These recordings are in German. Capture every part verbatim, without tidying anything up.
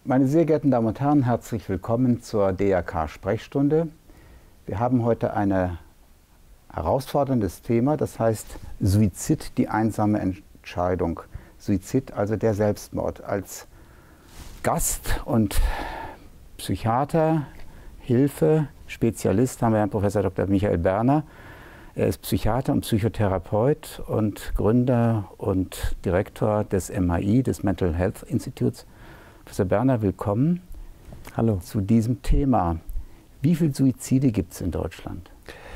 Meine sehr geehrten Damen und Herren, herzlich willkommen zur D R K-Sprechstunde. Wir haben heute ein herausforderndes Thema, das heißt Suizid, die einsame Entscheidung. Suizid, also der Selbstmord. Als Gast und Psychiater, Hilfe, Spezialist haben wir Herrn Professor Doktor Michael Berner. Er ist Psychiater und Psychotherapeut und Gründer und Direktor des M H I, des Mental Health Institutes. Professor Berner, willkommen. Hallo. Zu diesem Thema. Wie viele Suizide gibt es in Deutschland?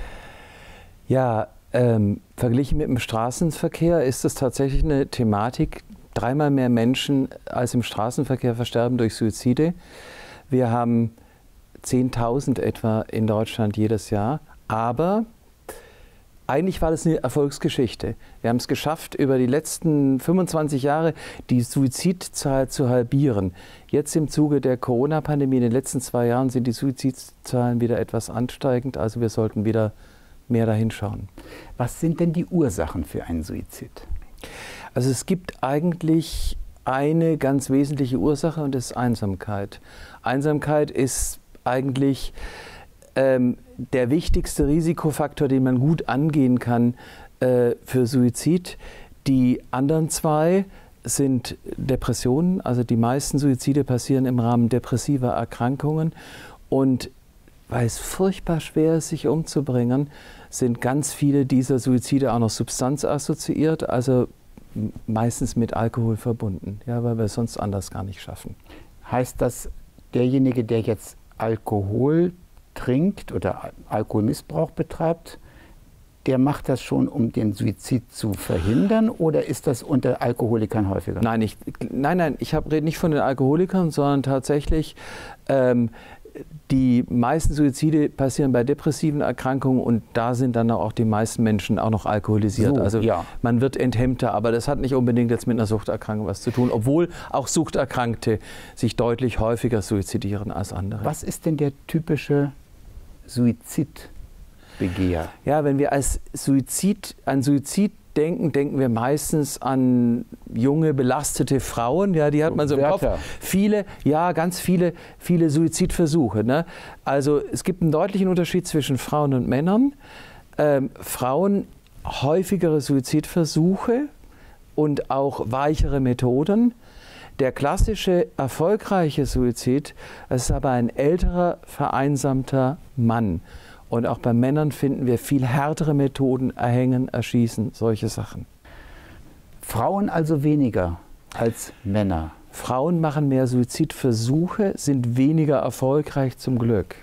Ja, ähm, verglichen mit dem Straßenverkehr ist es tatsächlich eine Thematik. Dreimal mehr Menschen als im Straßenverkehr versterben durch Suizide. Wir haben zehntausend etwa in Deutschland jedes Jahr. Aber eigentlich war das eine Erfolgsgeschichte. Wir haben es geschafft, über die letzten fünfundzwanzig Jahre die Suizidzahl zu halbieren. Jetzt im Zuge der Corona-Pandemie in den letzten zwei Jahren sind die Suizidzahlen wieder etwas ansteigend. Also wir sollten wieder mehr dahin schauen. Was sind denn die Ursachen für einen Suizid? Also es gibt eigentlich eine ganz wesentliche Ursache und das ist Einsamkeit. Einsamkeit ist eigentlich ähm, der wichtigste Risikofaktor, den man gut angehen kann äh, für Suizid. Die anderen zwei sind Depressionen, also die meisten Suizide passieren im Rahmen depressiver Erkrankungen. Und weil es furchtbar schwer ist, sich umzubringen, sind ganz viele dieser Suizide auch noch substanzassoziiert, also meistens mit Alkohol verbunden, ja, weil wir es sonst anders gar nicht schaffen. Heißt das, derjenige, der jetzt Alkohol trinkt oder Alkoholmissbrauch betreibt, der macht das schon, um den Suizid zu verhindern, oder ist das unter Alkoholikern häufiger? Nein, ich, nein, nein, ich rede nicht von den Alkoholikern, sondern tatsächlich ähm, die meisten Suizide passieren bei depressiven Erkrankungen und da sind dann auch die meisten Menschen auch noch alkoholisiert. So, also ja. Man wird enthemmter, aber das hat nicht unbedingt jetzt mit einer Suchterkrankung was zu tun, obwohl auch Suchterkrankte sich deutlich häufiger suizidieren als andere. Was ist denn der typische Suizidbegehr? Ja, wenn wir als Suizid, an Suizid denken, denken wir meistens an junge, belastete Frauen. Ja, die hat man so im Wörter. Kopf. Viele, ja, ganz viele, viele Suizidversuche. Ne? Also es gibt einen deutlichen Unterschied zwischen Frauen und Männern. Ähm, Frauen häufigere Suizidversuche und auch weichere Methoden. Der klassische, erfolgreiche Suizid, das ist aber ein älterer, vereinsamter Mann. Und auch bei Männern finden wir viel härtere Methoden, erhängen, erschießen, solche Sachen. Frauen also weniger als Männer? Frauen machen mehr Suizidversuche, sind weniger erfolgreich zum Glück.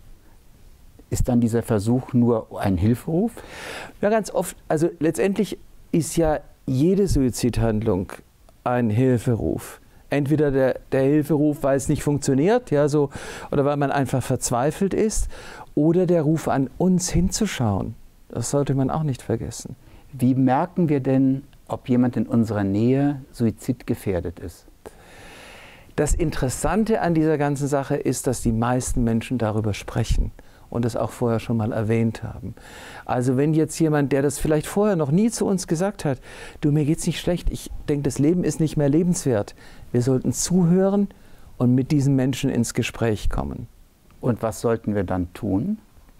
Ist dann dieser Versuch nur ein Hilferuf? Ja, ganz oft. Also letztendlich ist ja jede Suizidhandlung ein Hilferuf. Entweder der, der Hilferuf, weil es nicht funktioniert, ja, so, oder weil man einfach verzweifelt ist, oder der Ruf an uns hinzuschauen. Das sollte man auch nicht vergessen. Wie merken wir denn, ob jemand in unserer Nähe suizidgefährdet ist? Das Interessante an dieser ganzen Sache ist, dass die meisten Menschen darüber sprechen und das auch vorher schon mal erwähnt haben. Also wenn jetzt jemand, der das vielleicht vorher noch nie zu uns gesagt hat, du, mir geht's nicht schlecht, ich denke, das Leben ist nicht mehr lebenswert. Wir sollten zuhören und mit diesen Menschen ins Gespräch kommen. Und was sollten wir dann tun?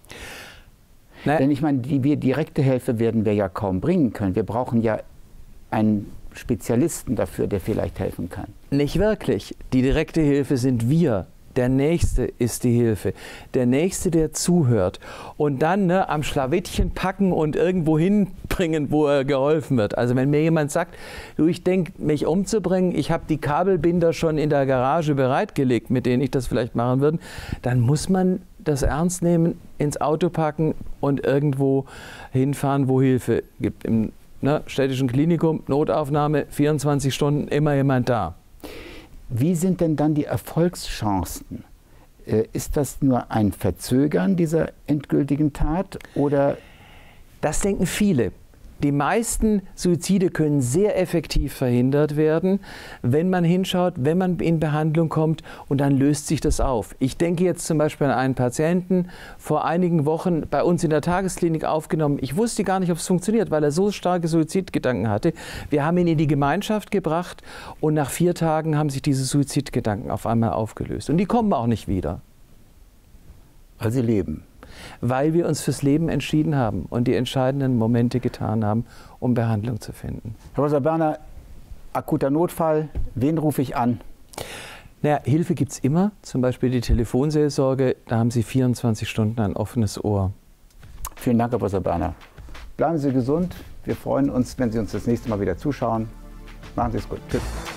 Na, Denn ich meine, die wir direkte Hilfe werden wir ja kaum bringen können. Wir brauchen ja einen Spezialisten dafür, der vielleicht helfen kann. Nicht wirklich. Die direkte Hilfe sind wir. Der Nächste ist die Hilfe. Der Nächste, der zuhört. Und dann ne, am Schlawittchen packen und irgendwo hinbringen, wo er geholfen wird. Also wenn mir jemand sagt, du, ich denke, mich umzubringen, ich habe die Kabelbinder schon in der Garage bereitgelegt, mit denen ich das vielleicht machen würde, dann muss man das ernst nehmen, ins Auto packen und irgendwo hinfahren, wo Hilfe gibt. Im ne, städtischen Klinikum, Notaufnahme, vierundzwanzig Stunden, immer jemand da. Wie sind denn dann die Erfolgschancen? Äh, ist das nur ein Verzögern dieser endgültigen Tat oder? Das denken viele. Die meisten Suizide können sehr effektiv verhindert werden, wenn man hinschaut, wenn man in Behandlung kommt und dann löst sich das auf. Ich denke jetzt zum Beispiel an einen Patienten, vor einigen Wochen bei uns in der Tagesklinik aufgenommen. Ich wusste gar nicht, ob es funktioniert, weil er so starke Suizidgedanken hatte. Wir haben ihn in die Gemeinschaft gebracht und nach vier Tagen haben sich diese Suizidgedanken auf einmal aufgelöst. Und die kommen auch nicht wieder. Weil sie leben. Weil wir uns fürs Leben entschieden haben und die entscheidenden Momente getan haben, um Behandlung zu finden. Herr Professor Berner, akuter Notfall, wen rufe ich an? Naja, Hilfe gibt es immer, zum Beispiel die Telefonseelsorge, da haben Sie vierundzwanzig Stunden ein offenes Ohr. Vielen Dank, Herr Professor Berner. Bleiben Sie gesund, wir freuen uns, wenn Sie uns das nächste Mal wieder zuschauen. Machen Sie es gut. Tschüss.